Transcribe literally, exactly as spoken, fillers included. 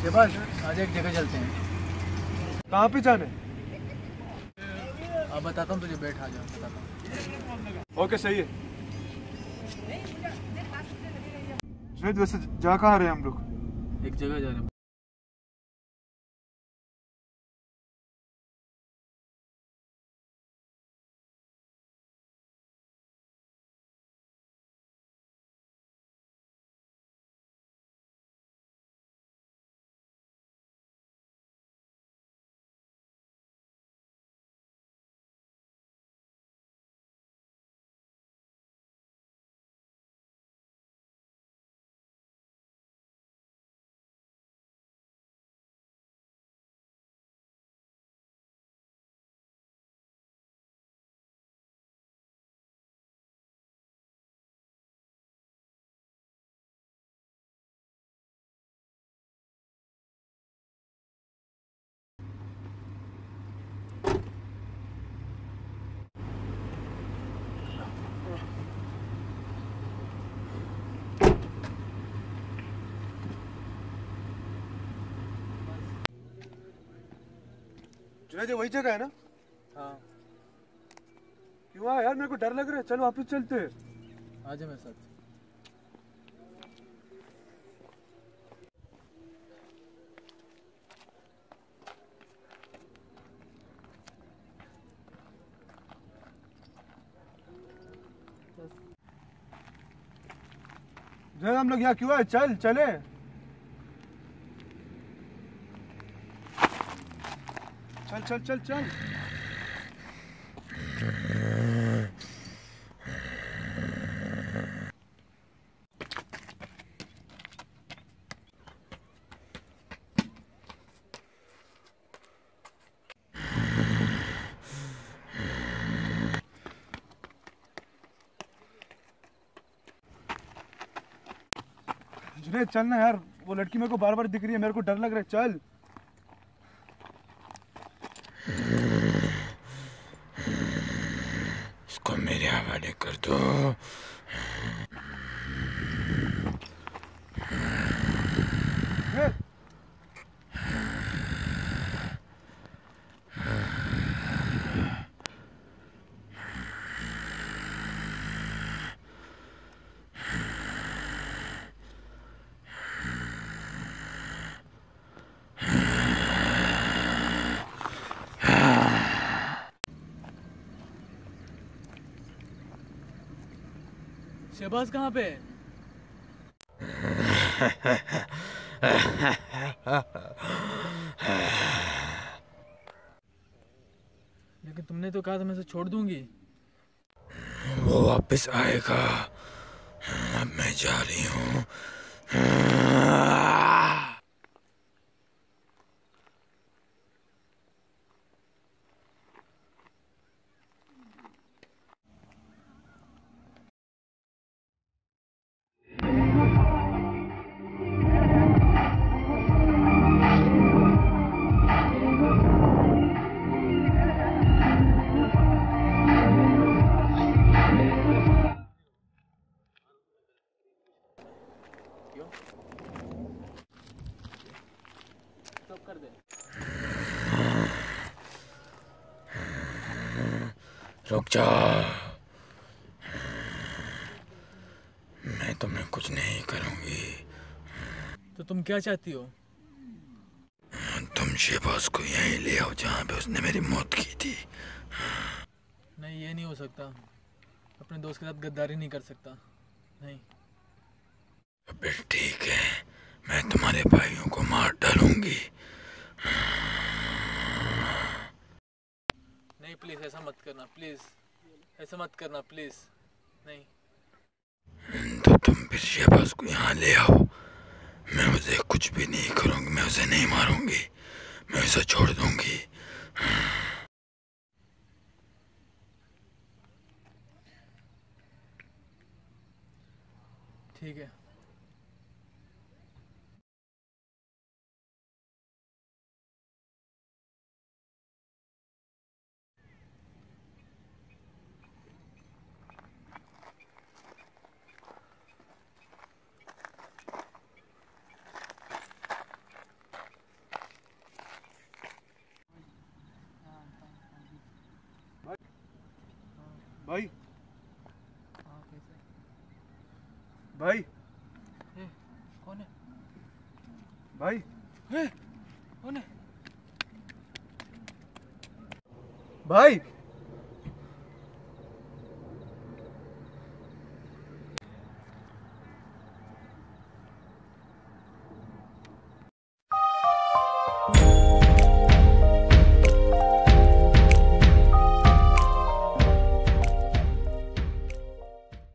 बस आज एक जगह चलते हैं। कहाँ पे जाना है? अब बताता हूँ तुझे, बैठ आ जा बताता हूँ। ओके सही है। जुनैद वैसे जा कहाँ रहे हैं हम लोग? एक जगह जा रहे हैं। जुनैद वही जगह है ना? हाँ क्यों यार, मेरे को डर लग रहा है। चल वापस चलते हैं। आ जा मेरे साथ। जुनैद हम लोग यहाँ क्यों आए? चल चले। चल चल चल चल। जुनैद चल ना यार, वो लड़की मेरे को बार बार दिख रही है, मेरे को डर लग रहा है। चल। इसको मेरे हवाले कर दो। शहबाज कहाँ पे है? लेकिन तुमने तो कहा था मैं उसे छोड़ दूंगी। वो वापस आएगा। अब मैं जा रही हूँ। क्यों? सब कर दे। रुक जा। मैं तुम्हें कुछ नहीं करूंगी। तो तुम क्या चाहती हो? तुम शहबाज को यहीं ले आओ जहाँ पे उसने मेरी मौत की थी। नहीं, ये नहीं हो सकता। अपने दोस्त के साथ गद्दारी नहीं कर सकता। नहीं। फिर ठीक है, मैं तुम्हारे भाइयों को मार डालूंगी। नहीं प्लीज ऐसा मत करना, प्लीज ऐसा मत करना, प्लीज नहीं। तो तुम फिर शहबाज को यहाँ ले आओ। मैं उसे कुछ भी नहीं करूंगी, मैं उसे नहीं मारूंगी, मैं उसे छोड़ दूंगी। ठीक है। भाई हाँ कैसे? भाई ए, कौन है? भाई ए, कौन है? भाई